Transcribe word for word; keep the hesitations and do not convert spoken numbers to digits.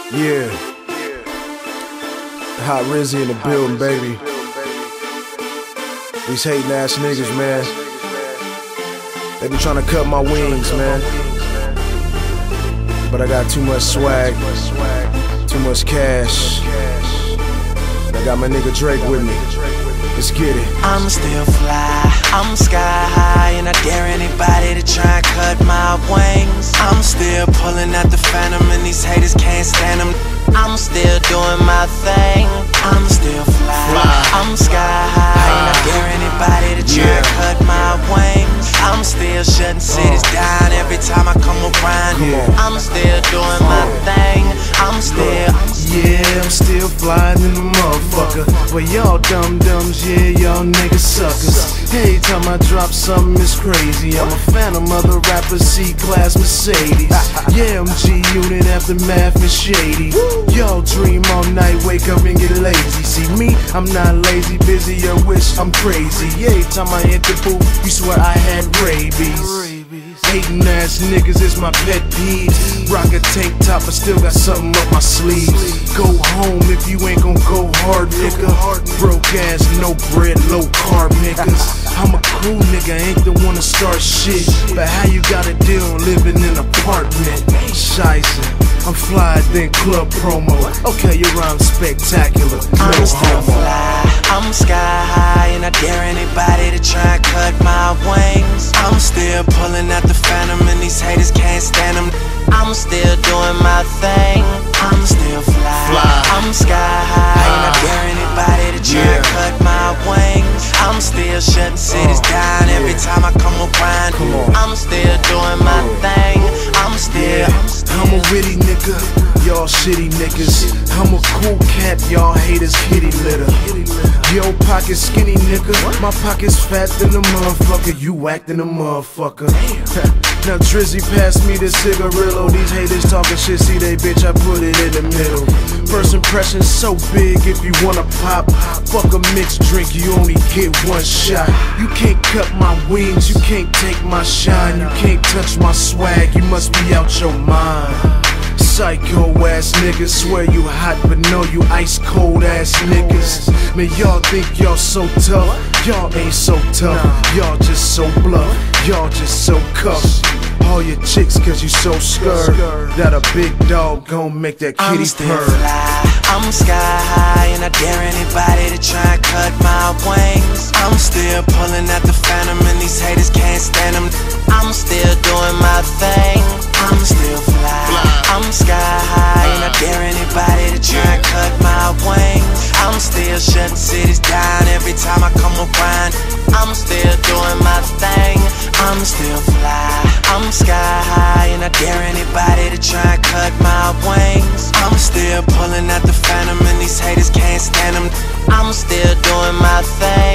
Yeah. Hot Rizzy in the building, baby. These hating ass niggas, man. They be trying to cut my wings, man. But I got too much swag, too much cash. I got my nigga Drake with me. Let's get it. I'm still fly, I'm sky high, and I dare anybody to try and cut my wings. I'm still pulling out the phantom, and these haters can't stand them. I'm still doing my thing. I'm still fly, fly. I'm sky high, and I dare anybody to try yeah. and cut my wings. I'm still shutting cities uh. down every time I come around. Yeah. I'm still doing my thing. I'm still, yeah, I'm still flying in the motherfucker. But y'all dumb dumbs, yeah, y'all niggas suckers. Every time I drop something, it's crazy. I'm a phantom of the rapper, C-Class Mercedes. Yeah, I'm G-Unit, Aftermath, and Shady. Y'all dream all night, wake up and get lazy. See me, I'm not lazy, busy, I wish I'm crazy. Every time I hit the booth, you swear I had rabies. Hating ass niggas is my pet peeve. Rock a tank top, I still got something up my sleeve. Go home if you ain't gon' go hard, nigga. Broke ass, no bread, low carb niggas. I'm a cool nigga, ain't the one to start shit. But how you got a deal living in an apartment? Shiesty, I'm fly than club promo. Okay, your rhyme's spectacular. I'm no still fly, I'm sky high, and I dare anybody to try and cut my wings. I'm still pulling out the phantom, and these haters can't stand them. I'm still doing my thing. I'm still fly, fly. I'm sky high, and I dare anybody to try yeah. and cut my wings. I'm still shutting cities uh, down every yeah. time I come around. Come I'm still doing my thing. I'm still, yeah. I'm still I'm a witty nigga, y'all shitty niggas. I'm a cool cat, y'all haters kitty litter. Yo pocket skinny nigga, my pocket's fat than a motherfucker. You actin' a motherfucker. Now Drizzy pass me the cigarillo. These haters talking shit, see they bitch, I put it in the middle. First impression so big, if you wanna pop, fuck a mixed drink, you only get one shot. You can't cut my wings, you can't take my shine. You can't touch my swag, you must be out your mind. Psycho ass niggas, swear you hot but know you ice cold ass niggas. Man, y'all think y'all so tough, y'all ain't so tough. Y'all just so bluff, y'all just so cuffed. All your chicks cause you so scared that a big dog gon' make that kitty I'm still purr. fly, I'm sky high, and I dare anybody to try and cut my wings. I'm still pulling out the phantom, and these haters can't stand them. I'm still doing my thing. I'm still fly, I'm sky high, and I dare anybody to try and cut my wings. I'm still shutting cities down every time I come around. I'm still doing my thing. I'm still fly, I'm sky high, and I dare anybody to try and cut my wings. I'm still pulling out the phantom, and these haters can't stand them. I'm still doing my thing.